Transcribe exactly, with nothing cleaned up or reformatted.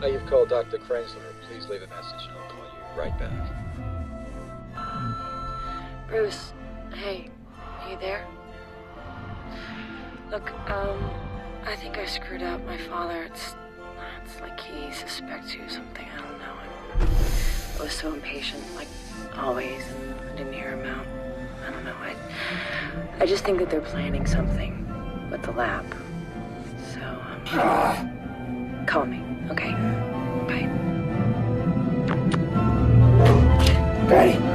Hi, you've called Doctor Krensler. Please leave a message and I'll call you right back. Bruce, hey, are you there? Look, um, I think I screwed up. My father, it's, it's like he suspects you of something. I don't know. I was so impatient, like always, and I didn't hear him out. I don't know. I, I just think that they're planning something with the lab. So, um, call me, okay? Bye. Daddy.